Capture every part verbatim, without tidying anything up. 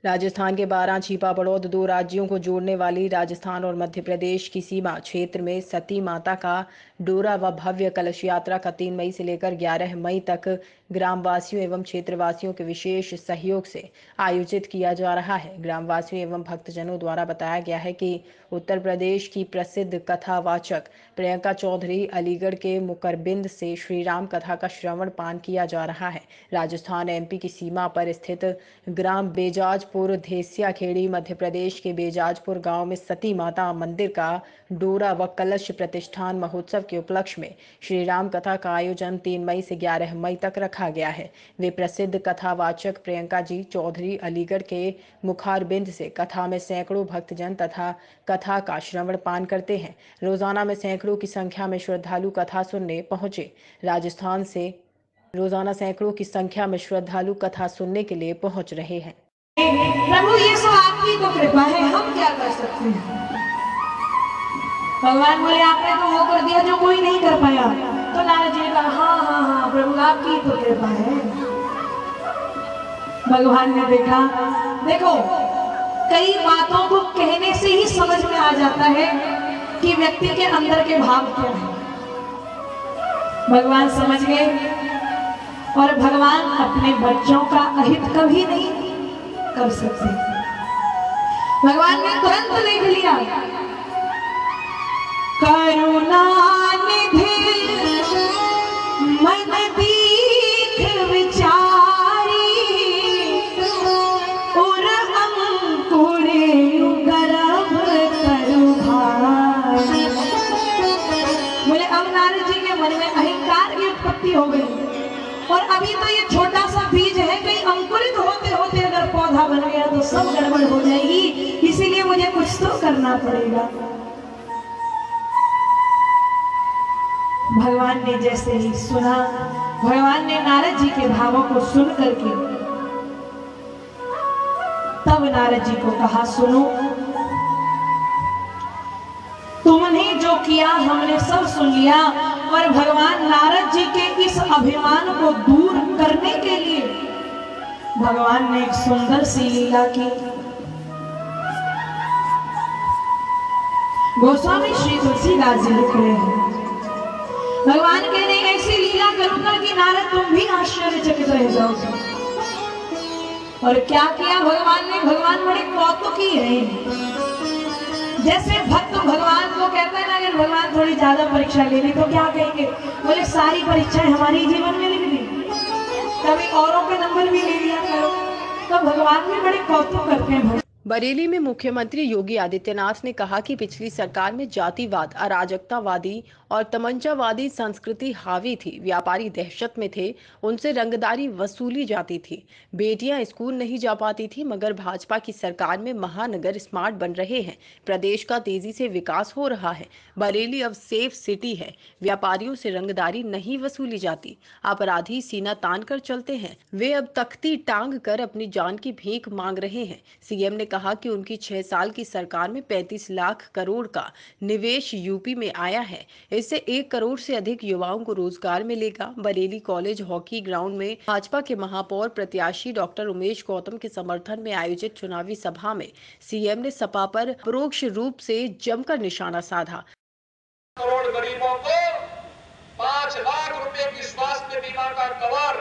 राजस्थान के बारां छिपा बड़ौद दो राज्यों को जोड़ने वाली राजस्थान और मध्य प्रदेश की सीमा क्षेत्र में सती माता का डोरा व भव्य कलश यात्रा का तीन मई से लेकर ग्यारह मई तक ग्रामवासियों एवं क्षेत्रवासियों के विशेष सहयोग से आयोजित किया जा रहा है। ग्रामवासियों एवं भक्तजनों द्वारा बताया गया है कि उत्तर प्रदेश की प्रसिद्ध कथावाचक प्रियंका चौधरी अलीगढ़ के मुकरबिंद से श्री राम कथा का श्रवण पान किया जा रहा है। राजस्थान एमपी की सीमा पर स्थित ग्राम बेजाजपुर धेसिया खेड़ी मध्य प्रदेश के बेजाजपुर गांव में सती माता मंदिर का डोरा व कलश प्रतिष्ठान महोत्सव के उपलक्ष्य में श्री राम कथा का आयोजन तीन मई से ग्यारह मई तक रखा गया है। वे प्रसिद्ध कथावाचक प्रियंका जी चौधरी अलीगढ़ के मुखारबिंद से कथा में सैकड़ों भक्तजन तथा कथा का श्रवण पान करते हैं। रोजाना में सैकड़ों की संख्या में श्रद्धालु कथा सुनने पहुंचे। राजस्थान से रोजाना सैकड़ों की संख्या में श्रद्धालु कथा सुनने के लिए पहुंच रहे हैं। प्रभु ये सब आपकी तो कृपा है, हम क्या कर सकते हैं। भगवान बोले आपने तो वो कर दिया जो कोई नहीं कर पाया। तो नारद जी ने कहा हाँ हाँ हाँ प्रभु आपकी तो कृपा है। भगवान ने देखा, देखो कई बातों को कहने से ही समझ में आ जाता है कि व्यक्ति के अंदर के भाव क्या है। भगवान समझ गए और भगवान अपने बच्चों का अहित कभी नहीं कर सकते। भगवान ने तुरंत लिख लिया, करुणा निधि मन दीख विचारी उर अंकुरे गर्भ करु भारी। बोले अब नारद जी के मन में अहंकार की उत्पत्ति हो गई और अभी तो ये छोटा सा बीज है, कहीं अंकुरित होते होते अगर पौधा बन गया तो सब गड़बड़ हो जाएगी, इसीलिए मुझे कुछ तो करना पड़ेगा। भगवान ने जैसे ही सुना, भगवान ने नारद जी के भावों को सुन करके तब नारद जी को कहा, सुनो तुमने जो किया हमने सब सुन लिया और भगवान नारद जी के इस अभिमान को दूर करने के लिए भगवान ने एक सुंदर सी लीला की। गोस्वामी श्री तुलसीदास जी लिख रहे हैं, भगवान कहने ऐसी लीला करूंगा कि नारद तुम भी आश्चर्यचकित रह जाओगे। और क्या किया भगवान ने, भगवान बड़े कौतुकी है। जैसे भक्त भगवान को कहता है ना, अगर भगवान थोड़ी ज्यादा परीक्षा ले ली तो क्या कहेंगे, बोले सारी परीक्षाएं हमारी जीवन में लिख दी, कभी औरों के नंबर भी ले लिया करो। तो भगवान भी बड़े कौतुक करते हैं। बरेली में मुख्यमंत्री योगी आदित्यनाथ ने कहा कि पिछली सरकार में जातिवाद, अराजकतावादी और तमंचावादी संस्कृति हावी थी। व्यापारी दहशत में थे, उनसे रंगदारी वसूली जाती थी। बेटियां स्कूल नहीं जा पाती थी, मगर भाजपा की सरकार में महानगर स्मार्ट बन रहे हैं। प्रदेश का तेजी से विकास हो रहा है। बरेली अब सेफ सिटी है। व्यापारियों से रंगदारी नहीं वसूली जाती। अपराधी सीना तान कर चलते हैं। वे अब तख्ती टांग कर अपनी जान की भीख मांग रहे हैं। सीएम ने कहा कि उनकी छह साल की सरकार में पैंतीस लाख करोड़ का निवेश यूपी में आया है। इससे एक करोड़ से अधिक युवाओं को रोजगार मिलेगा। बरेली कॉलेज हॉकी ग्राउंड में भाजपा के महापौर प्रत्याशी डॉक्टर उमेश गौतम के समर्थन में आयोजित चुनावी सभा में सीएम ने सपा पर परोक्ष रूप से जमकर निशाना साधा। करोड़ गरीबों को पांच लाख रुपए की स्वास्थ्य बीमा का कवर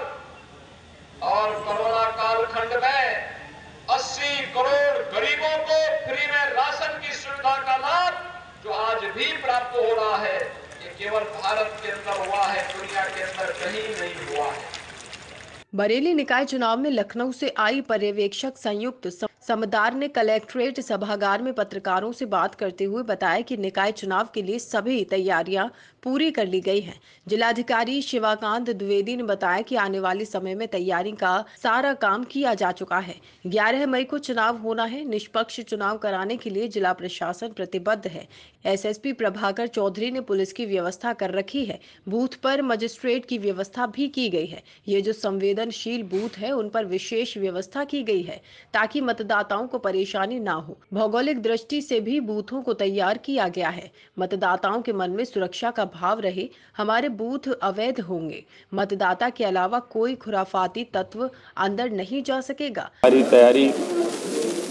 और कोरोना कालखंड में अस्सी करोड़ गरीबों को फ्री में राशन की सुविधा का लाभ जो आज भी प्राप्त हो रहा है, ये केवल भारत के अंदर हुआ है, दुनिया के अंदर कहीं नहीं हुआ है। बरेली निकाय चुनाव में लखनऊ से आई पर्यवेक्षक संयुक्त समदार ने कलेक्ट्रेट सभागार में पत्रकारों से बात करते हुए बताया कि निकाय चुनाव के लिए सभी तैयारियां पूरी कर ली गई हैं। जिलाधिकारी शिवाकांत द्विवेदी ने बताया कि आने वाले समय में तैयारी का सारा काम किया जा चुका है। ग्यारह मई को चुनाव होना है। निष्पक्ष चुनाव कराने के लिए जिला प्रशासन प्रतिबद्ध है। एसएसपी प्रभाकर चौधरी ने पुलिस की व्यवस्था कर रखी है। बूथ पर मजिस्ट्रेट की व्यवस्था भी की गई है। ये जो संवेदनशील बूथ है उन पर विशेष व्यवस्था की गई है ताकि मतदाताओं को परेशानी ना हो। भौगोलिक दृष्टि से भी बूथों को तैयार किया गया है। मतदाताओं के मन में सुरक्षा का भाव रहे। हमारे बूथ अवैध होंगे। मतदाता के अलावा कोई खुराफाती तत्व अंदर नहीं जा सकेगा। तैयारी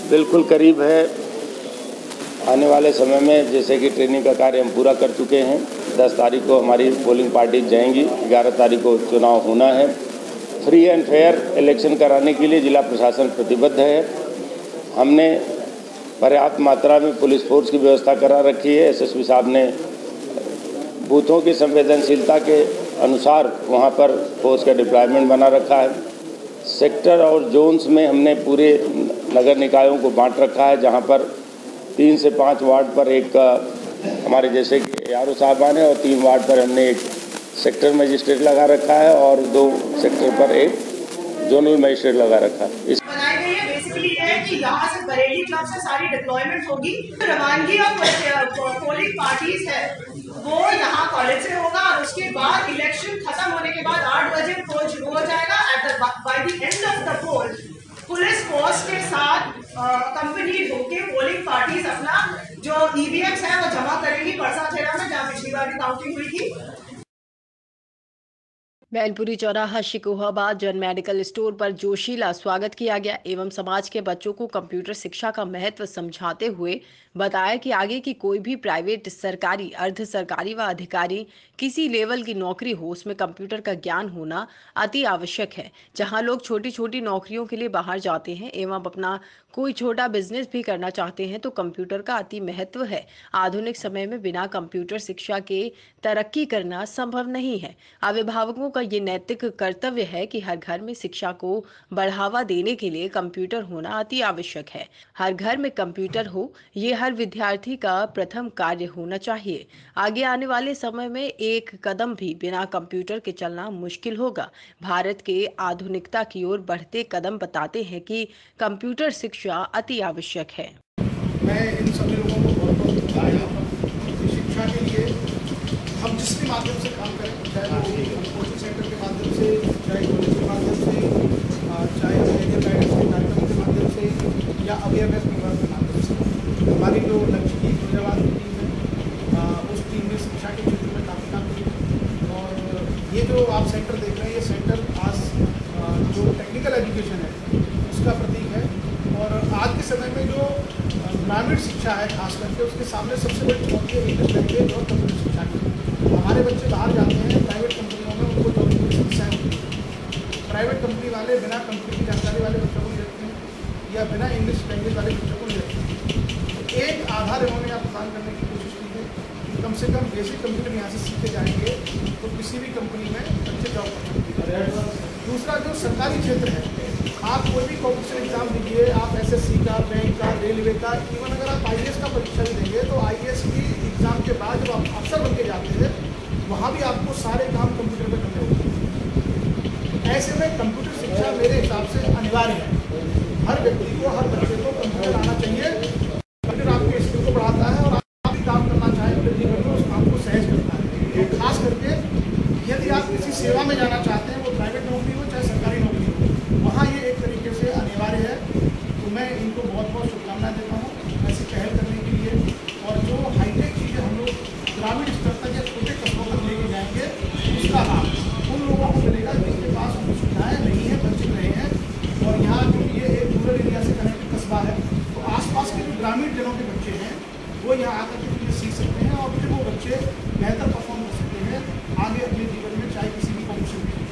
बिल्कुल करीब है। आने वाले समय में जैसे कि ट्रेनिंग का कार्य हम पूरा कर चुके हैं। दस तारीख को हमारी पोलिंग पार्टी जाएंगी, ग्यारह तारीख को चुनाव होना है। फ्री एंड फेयर इलेक्शन कराने के लिए जिला प्रशासन प्रतिबद्ध है। हमने पर्याप्त मात्रा में पुलिस फोर्स की व्यवस्था करा रखी है। एसएसपी साहब ने बूथों की संवेदनशीलता के अनुसार वहां पर फोर्स का डिप्लॉयमेंट बना रखा है। सेक्टर और जोन्स में हमने पूरे नगर निकायों को बांट रखा है, जहां पर तीन से पाँच वार्ड पर एक हमारे जैसे कि आर ओ साहबान है और तीन वार्ड पर हमने एक सेक्टर मजिस्ट्रेट लगा रखा है और दो सेक्टर पर एक जोनल मजिस्ट्रेट लगा रखा है। इस बनाई गई है बेसिकली ये है कि यहाँ से बरेली क्लब से सारी डिप्लॉयमेंट होगी। रवानगी और पोलिंग पार्टीज है वो यहाँ कॉलेज से होगा और उसके बाद इलेक्शन खत्म होने के बाद आठ बजे पोल शुरू हो जाएगा। At the by the end of the poll police force के साथ कंपनी होके पोलिंग पार्टीज अपना जो ईवीएम्स है वो जमा करेंगी परसा छेड़ा में, जहाँ पिछली बार की काउंटिंग हुई थी। मैनपुरी चौराहा शिकोहाबाद जन मेडिकल स्टोर पर जोशीला स्वागत किया गया एवं समाज के बच्चों को कंप्यूटर शिक्षा का महत्व समझाते हुए बताया कि आगे की कोई भी प्राइवेट, सरकारी, अर्ध सरकारी व अधिकारी किसी लेवल की नौकरी हो, उसमें कंप्यूटर का ज्ञान होना अति आवश्यक है। जहां लोग छोटी छोटी नौकरियों के लिए बाहर जाते हैं एवं अपना कोई छोटा बिजनेस भी करना चाहते हैं तो कंप्यूटर का अति महत्व है। आधुनिक समय में बिना कंप्यूटर शिक्षा के तरक्की करना संभव नहीं है। अभिभावकों का ये नैतिक कर्तव्य है कि हर घर में शिक्षा को बढ़ावा देने के लिए कंप्यूटर होना अति आवश्यक है। हर घर में कंप्यूटर हो, ये हर विद्यार्थी का प्रथम कार्य होना चाहिए। आगे आने वाले समय में एक कदम भी बिना कंप्यूटर के चलना मुश्किल होगा। भारत के आधुनिकता की ओर बढ़ते कदम बताते हैं कि कंप्यूटर शिक्षा अति आवश्यक है। मैं इन सभी लोगों को बहुत बहुत बधाई देता हूँ। शिक्षा के लिए हम जिस भी माध्यम से काम करें, चाहे वो कोचिंग सेंटर के माध्यम से, चाहे कॉलेज के माध्यम से, चाहे मीडिया गाइडेंस के कार्यक्रम के माध्यम से या अवेयरनेस प्रोग्राम के माध्यम से, हमारी जो लक्ष्य की फैजाबाद की टीम है उस टीम ने शिक्षा के क्षेत्र में काफ़ी काम किया। और ये जो आप सेंटर देख रहे हैं, ये सेंटर आज जो टेक्निकल एजुकेशन है उसका प्रतीक है। और आज के समय में जो ग्रामीण शिक्षा है खास करके, उसके सामने सबसे बड़ी चुनौती है इंग्लिश लैंग्वेज और कंप्यूटर शिक्षा की। हमारे बच्चे बाहर जाते हैं प्राइवेट कंपनियों में, उनको जॉब की समस्याएं होती हैं। प्राइवेट कंपनी वाले बिना कंप्यूटर की जानकारी वाले बच्चों को नहीं रखते हैं या बिना इंग्लिश लैंग्वेज वाले बच्चों को नहीं रखते हैं। तो एक आधार इन्होंने यहाँ प्रदान करने की कोशिश की है कि कम से कम बेसिक कंप्यूटर यहाँ से सीखे जाएंगे तो किसी भी कंपनी में बच्चे जॉब कर सकते। दूसरा जो सरकारी क्षेत्र है, आप कोई भी कॉम्पिटिशन एग्जाम दीजिए, आप एसएससी का, बैंक का, रेलवे का, इवन अगर आप आईएएस का परीक्षा भी देंगे तो आईएएस की एग्जाम के बाद जब आप अफसर बन के जाते हैं वहाँ भी आपको सारे काम कंप्यूटर पे करने होते हैं। ऐसे में कंप्यूटर शिक्षा मेरे हिसाब से अनिवार्य है। हर व्यक्ति को, हर बच्चे को कंप्यूटर आना चाहिए। कंप्यूटर आपके स्किल को बढ़ाता है और आप भी काम करना चाहें तो जीवन में उस काम को सहज करता है। और खास करके यदि आप किसी सेवा में जाना चाहते हैं, वो प्राइवेट नौकरी हो चाहे सरकारी नौकरी हो, वहाँ ये एक तरीके से अनिवार्य है। तो मैं इनको बहुत बहुत शुभकामनाएं देता हूँ ऐसी पहल करने के लिए। और जो हाईटेक चीज़ें हम लोग ग्रामीण स्तर तक या छोटे कस्बों तक लेके जाएंगे, उसका लाभ उन लोगों को मिलेगा जिनके पास उनकी सुविधाएँ नहीं है, वंचित रहे हैं। और यहाँ क्योंकि ये एक रूरल एरिया से कनेक्टेड कस्बा है, तो आसपास के जो ग्रामीण जनों के बच्चे हैं वो यहाँ आकर के चीज़ें सीख सकते हैं और फिर वो बच्चे बेहतर परफॉर्म कर सकते हैं आगे अपने जीवन में, चाहे किसी भी कॉम्पिटिशन में।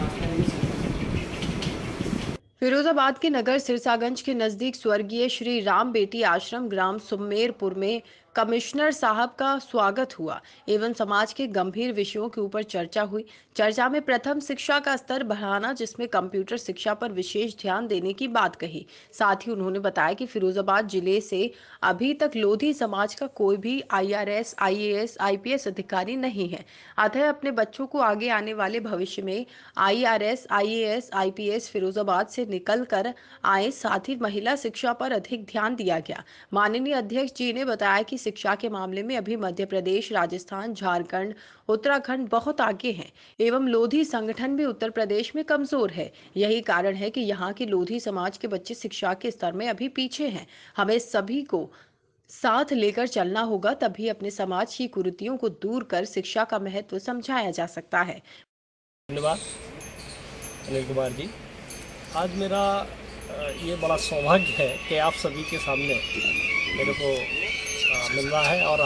फिरोजाबाद के नगर सिरसागंज के नजदीक स्वर्गीय श्री राम बेटी आश्रम ग्राम सुमेरपुर में कमिश्नर साहब का स्वागत हुआ एवं समाज के गंभीर विषयों के ऊपर चर्चा हुई। चर्चा में प्रथम शिक्षा का स्तर बढ़ाना, जिसमें कंप्यूटर शिक्षा पर विशेष ध्यान देने की बात कही। साथ ही उन्होंने बताया कि फिरोजाबाद जिले से अभी तक लोधी समाज का कोई भी आईआरएस, आईएएस, आईपीएस अधिकारी नहीं है। अतः अपने बच्चों को आगे आने वाले भविष्य में आईआरएस, आईएएस, आईपीएस फिरोजाबाद से निकल कर आए। साथ ही महिला शिक्षा पर अधिक ध्यान दिया गया। माननीय अध्यक्ष जी ने बताया कि शिक्षा के मामले में अभी मध्य प्रदेश, राजस्थान, झारखंड, उत्तराखंड बहुत आगे हैं एवं लोधी संगठन भी उत्तर प्रदेश में कमजोर है। यही कारण है कि यहाँ के लोधी समाज के बच्चे शिक्षा के स्तर में अभी पीछे हैं। हमें सभी को साथ लेकर चलना होगा, तभी अपने समाज की कुरीतियों को दूर कर शिक्षा का महत्व समझाया जा सकता है। धन्यवाद अनिल कुमार जी। आज मेरा ये बड़ा सौभाग्य है कि आप सभी के सामने मेरे को मिल रहा है और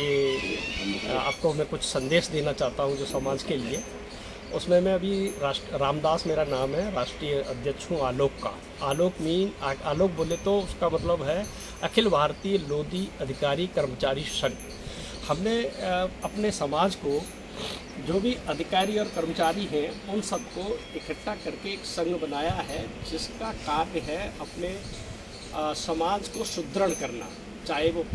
आपके आपको मैं कुछ संदेश देना चाहता हूँ जो समाज के लिए। उसमें मैं अभी राष्ट्र रामदास मेरा नाम है, राष्ट्रीय अध्यक्ष हूँ आलोक का। आलोक मीन आलोक बोले तो उसका मतलब है अखिल भारतीय लोधी अधिकारी कर्मचारी संघ। हमने अपने समाज को जो भी अधिकारी और कर्मचारी हैं उन सबको इकट्ठा करके एक संघ बनाया है जिसका कार्य है अपने आ, समाज को सुदृढ़ करना, चाहे वो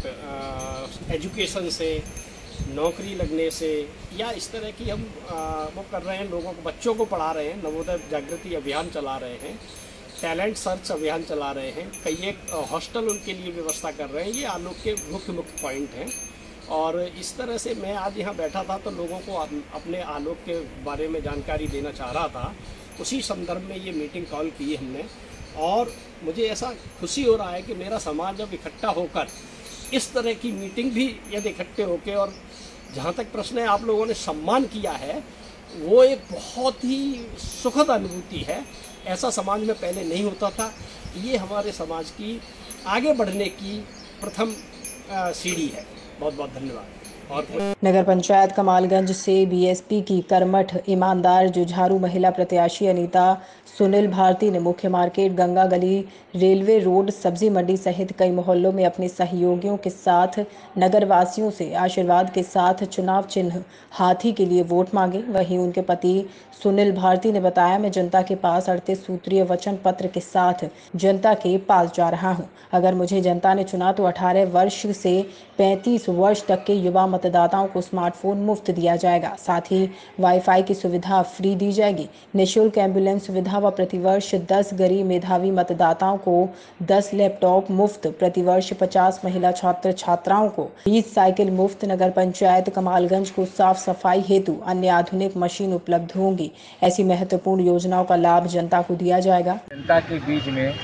एजुकेशन से, नौकरी लगने से या इस तरह की हम आ, वो कर रहे हैं, लोगों को बच्चों को पढ़ा रहे हैं, नवोदय जागृति अभियान चला रहे हैं, टैलेंट सर्च अभियान चला रहे हैं, कई एक हॉस्टल उनके लिए व्यवस्था कर रहे हैं। ये आलोक के मुख्य मुख्य पॉइंट हैं। और इस तरह से मैं आज यहाँ बैठा था तो लोगों को अपने आलोक के बारे में जानकारी देना चाह रहा था। उसी संदर्भ में ये मीटिंग कॉल की हमने और मुझे ऐसा खुशी हो रहा है कि मेरा समाज अब इकट्ठा होकर इस तरह की मीटिंग भी यदि इकट्ठे होकर, और जहाँ तक प्रश्न है आप लोगों ने सम्मान किया है, वो एक बहुत ही सुखद अनुभूति है। ऐसा समाज में पहले नहीं होता था। ये हमारे समाज की आगे बढ़ने की प्रथम सीढ़ी है। बहुत बहुत धन्यवाद। और नगर पंचायत कमालगंज से बीएसपी की कर्मठ ईमानदार जुझारू महिला प्रत्याशी अनीता सुनील भारती ने मुख्य मार्केट, गंगा गली, रेलवे रोड, सब्जी मंडी सहित कई मोहल्लों में अपने सहयोगियों के साथ नगरवासियों से आशीर्वाद के साथ चुनाव चिन्ह हाथी के लिए वोट मांगे। वहीं उनके पति सुनील भारती ने बताया, मैं जनता के पास अड़तीस सूत्रीय वचन पत्र के साथ जनता के पास जा रहा हूं। अगर मुझे जनता ने चुना तो अठारह वर्ष से पैंतीस वर्ष तक के युवा मतदाताओं को स्मार्टफोन मुफ्त दिया जाएगा। साथ ही वाईफाई की सुविधा फ्री दी जाएगी। निःशुल्क एम्बुलेंस सुविधा व प्रतिवर्ष दस गरीब मेधावी मतदाताओं को दस लैपटॉप मुफ्त, प्रतिवर्ष पचास महिला छात्र छात्राओं को बीस साइकिल मुफ्त। नगर पंचायत कमालगंज को साफ सफाई हेतु अन्य आधुनिक मशीन उपलब्ध होंगी। ऐसी महत्वपूर्ण योजनाओं का लाभ जनता को दिया जाएगा। जनता के बीच में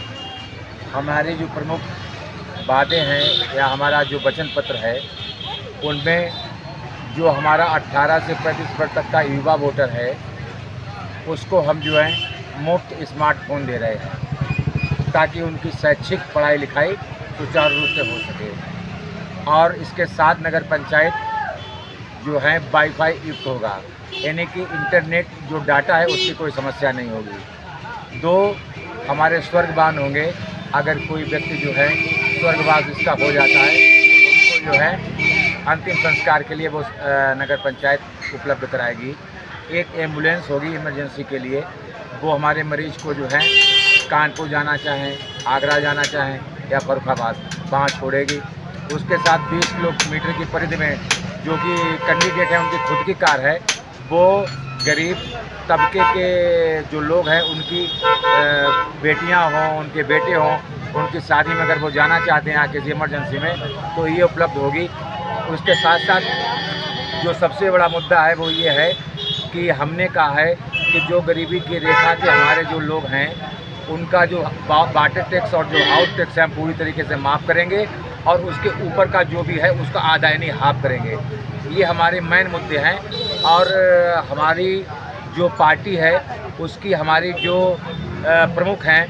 हमारे जो प्रमुख वादे हैं या हमारा जो वचन पत्र है, उनमें जो हमारा अठारह से पैंतीस वर्ष तक का युवा वोटर है उसको हम जो है मुफ्त स्मार्टफोन दे रहे हैं ताकि उनकी शैक्षिक पढ़ाई लिखाई सुचारू रूप से हो सके। और इसके साथ नगर पंचायत जो है वाईफाई युक्त होगा, यानी कि इंटरनेट जो डाटा है उसकी कोई समस्या नहीं होगी। दो हमारे स्वर्गवान होंगे, अगर कोई व्यक्ति जो है स्वर्गवास इसका हो जाता है उनको जो है अंतिम संस्कार के लिए वो नगर पंचायत उपलब्ध कराएगी। एक एम्बुलेंस होगी इमरजेंसी के लिए, वो हमारे मरीज को जो है कानपुर जाना चाहें, आगरा जाना चाहें या फर्रुखाबाद, वहाँ छोड़ेगी। उसके साथ बीस किलोमीटर की परिधि में जो कि कैंडिडेट है उनकी खुद की कार है, वो गरीब तबके के जो लोग हैं उनकी बेटियां हों, उनके बेटे हों, उनकी शादी में अगर वो जाना चाहते हैं किसी इमरजेंसी में तो ये उपलब्ध होगी। उसके साथ साथ जो सबसे बड़ा मुद्दा है वो ये है कि हमने कहा है कि जो गरीबी की रेखा के हमारे जो लोग हैं उनका जो वाटर टैक्स और जो हाउस टैक्स है हम पूरी तरीके से माफ़ करेंगे और उसके ऊपर का जो भी है उसका आधा यानी हाफ करेंगे। ये हमारे मेन मुद्दे हैं। और हमारी जो पार्टी है उसकी हमारी जो प्रमुख हैं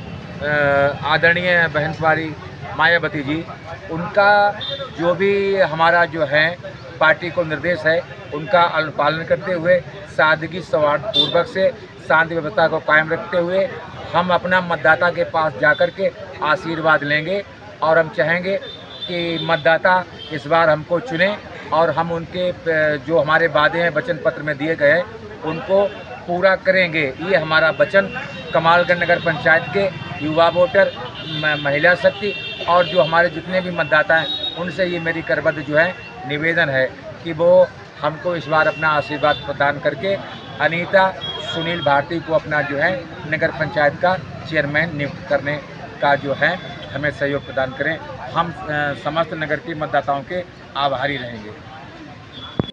आदरणीय बहन कुमारी मायावती जी, उनका जो भी हमारा जो है पार्टी को निर्देश है उनका अनुपालन करते हुए सादगी सौहार्दपूर्वक से शांति व्यवस्था को कायम रखते हुए हम अपना मतदाता के पास जाकर के आशीर्वाद लेंगे और हम चाहेंगे कि मतदाता इस बार हमको चुने और हम उनके जो हमारे वादे हैं वचन पत्र में दिए गए उनको पूरा करेंगे। ये हमारा वचन कमालगंज नगर पंचायत के युवा वोटर, महिला शक्ति और जो हमारे जितने भी मतदाता हैं उनसे ये मेरी करबद्ध जो है निवेदन है कि वो हमको इस बार अपना आशीर्वाद प्रदान करके अनीता सुनील भारती को अपना जो है नगर पंचायत का चेयरमैन नियुक्त करने का जो है हमें सहयोग प्रदान करें। हम समस्त नगर के मतदाताओं के आभारी रहेंगे।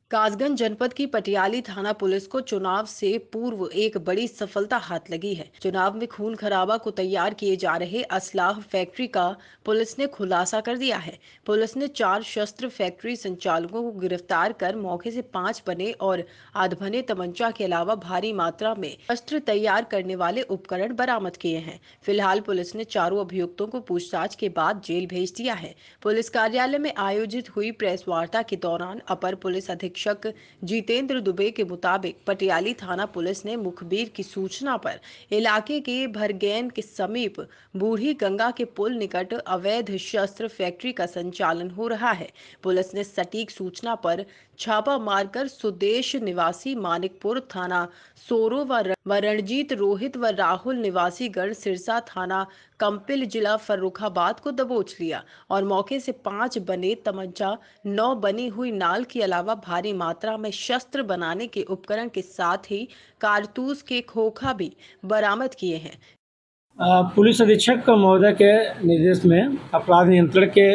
कासगंज जनपद की पटियाली थाना पुलिस को चुनाव से पूर्व एक बड़ी सफलता हाथ लगी है। चुनाव में खून खराबा को तैयार किए जा रहे असलाह फैक्ट्री का पुलिस ने खुलासा कर दिया है। पुलिस ने चार शस्त्र फैक्ट्री संचालकों को गिरफ्तार कर मौके से पांच बने और आधबने तमंचा के अलावा भारी मात्रा में शस्त्र तैयार करने वाले उपकरण बरामद किए हैं। फिलहाल पुलिस ने चारों अभियुक्तों को पूछताछ के बाद जेल भेज दिया है। पुलिस कार्यालय में आयोजित हुई प्रेस वार्ता के दौरान अपर पुलिस अधीक्षक जितेंद्र दुबे के मुताबिक पटियाली थाना पुलिस ने मुखबिर की सूचना पर इलाके के भरगैन के समीप बूढ़ी गंगा के पुल निकट अवैध शस्त्र फैक्ट्री का संचालन हो रहा है। पुलिस ने सटीक सूचना पर छापा मारकर सुदेश निवासी मानिकपुर थाना सोरो व रणजीत रोहित व राहुल निवासी गढ़ सिरसा थाना कंपिल जिला फर्रुखाबाद को दबोच लिया और मौके से पांच बने तमंचा, नौ बनी हुई नाल के अलावा भारी मात्रा में शस्त्र बनाने के उपकरण के साथ ही कारतूस के खोखा भी बरामद किए हैं। पुलिस अधीक्षक महोदय के निर्देश में अपराध नियंत्रण के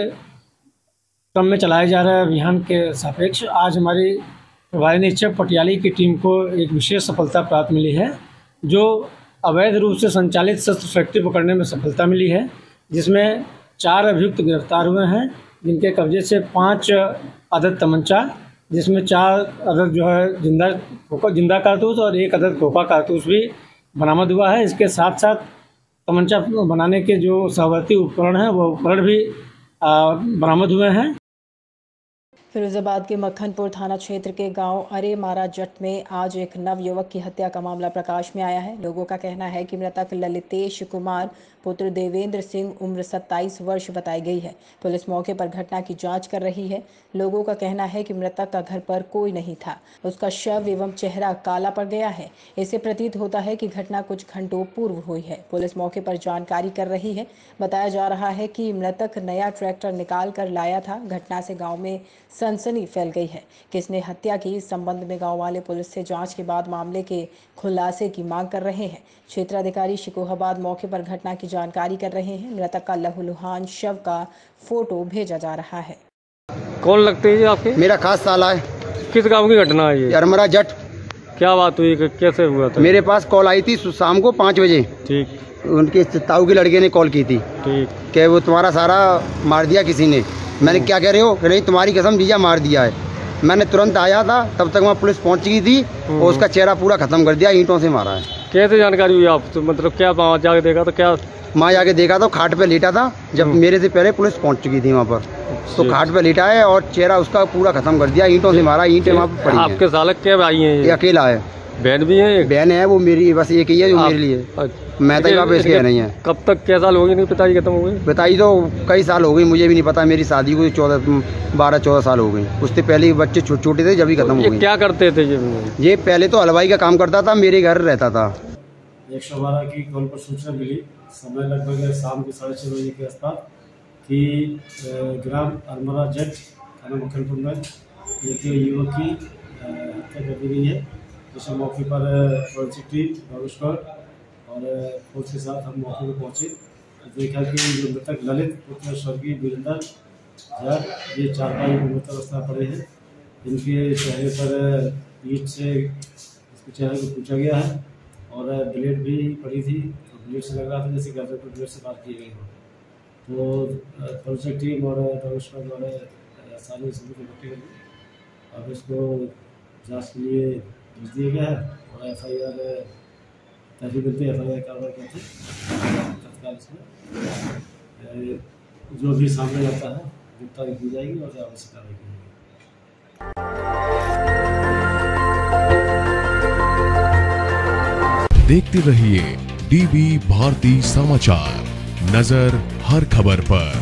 क्रम में चलाए जा रहे अभियान के सापेक्ष आज हमारी प्रभारी निरीक्षक पटियाली की टीम को एक विशेष सफलता प्राप्त मिली है, जो अवैध रूप से संचालित शस्त्र फैक्ट्री पकड़ने में सफलता मिली है, जिसमें चार अभियुक्त गिरफ्तार हुए हैं, जिनके कब्जे से पाँच अदद तमंचा, जिसमें चार अदद जो है जिंदा जिंदा कारतूस और एक अदद खोखा कारतूस भी बरामद हुआ है। इसके साथ साथ तमंचा बनाने के जो सहवर्ती उपकरण हैं वो उपकरण भी बरामद हुए हैं। फिरोजाबाद के मक्खनपुर थाना क्षेत्र के गांव अरे मारा जट में आज एक नव युवक की हत्या का मामला प्रकाश में आया है। लोगों का कहना है कि मृतक ललितेश कुमार पुत्र देवेंद्र सिंह उम्र सत्ताईस वर्ष बताई गई है। पुलिस मौके पर घटना की जांच कर रही है। लोगों का कहना है कि मृतक का घर पर कोई नहीं था, उसका शव एवं चेहरा काला पड़ गया है। इससे प्रतीत होता है कि घटना कुछ घंटों पूर्व हुई है। पुलिस मौके पर जानकारी कर रही है। बताया जा रहा है कि मृतक नया ट्रैक्टर निकाल कर लाया था। घटना से गाँव में सनसनी फैल गई है। किसने हत्या की, इस संबंध में गांव वाले पुलिस से जांच के बाद मामले के खुलासे की मांग कर रहे हैं। क्षेत्राधिकारी शिकोहाबाद मौके पर घटना की जानकारी कर रहे हैं। मृतक का लहूलुहान शव का फोटो भेजा जा रहा है। कौन लगते हैं जी आपके? मेरा खास साला है। किस गांव की घटना है ये? अरमरा जट। क्या बात हुई, कैसे हुआ था? मेरे पास कॉल आई थी शाम को पाँच बजे। ठीक। उनके ताऊ के लड़के ने कॉल की थी। ठीक। कि वो तुम्हारा सारा मार दिया किसी ने। मैंने क्या कह रहे हो? नहीं, तुम्हारी कसम जीजा मार दिया है। मैंने तुरंत आया था, तब तक वहाँ पुलिस पहुँच गई थी और उसका चेहरा पूरा खत्म कर दिया, ईंटों से मारा है। कैसे जानकारी हुई आप तो, मतलब क्या वहाँ जाके देखा तो क्या? वहाँ जाके देखा तो खाट पे लेटा था, जब मेरे से पहले पुलिस पहुँच चुकी थी वहाँ पर। तो खाट पे लेटा है और चेहरा उसका पूरा खत्म कर दिया, ईंटों से मारा, ईंटें वहाँ पर पड़ी हैं। आपके सालक क्या भाई हैं? ये अकेला है। बहन भी है? बहन है, वो मेरी बस एक ही है जो मेरे लिए। मैं तो यहाँ पे इसके नहीं है। कब तक क्या साल हो गए? नहीं, पिताजी खत्म हो गए? पिताजी तो कई साल हो गई, मुझे भी नहीं पता। मेरी शादी को चौदह बारह चौदह साल हो गई। उससे पहले बच्चे छोटे छोटे थे, जब ही खत्म हो गए। क्या करते थे ये? ये पहले तो हलवाई का काम करता था, मेरे घर रहता था। एक सौ बारह की कॉल पर सूचना मिली, समय लगभग शाम के साढ़े छः बजे के आसपास, कि ग्राम अरमरा जट थाना मक्खनपुर में एक युवक की हत्या कर दी गई है। जिसमें मौके पर फॉरेंसिक टीम बाबूस्कर और फोर्स के साथ हम मौके पर पहुंचे। देखा कि जो मृतक ललित पुत्र स्वर्गीय वीरेंद्र जट, ये चार पाँच मृत अवस्था पड़े हैं। इनके चेहरे पर ईंट से इसके चेहरे को पूछा गया है और ब्लेड भी पड़ी थी। तो ब्लेड से लग रहा था जैसे गर्दन पर ब्लेड से बात की गई हो। तो फॉरेंसिक टीम और बाबूस्कर द्वारा सारी सबूत इकट्ठे कर ली। अब इसको जाँच के लिए भेज दिया गया है और एफ आई आर तहरीर बनते एफ आई आर कार्रवाई करते तत्काल इसमें जो भी सामने आता है गिरफ्तारी की जाएगी और आवश्यक कार्रवाई की जाएगी। देखते रहिए डीबी भारती समाचार, नजर हर खबर पर।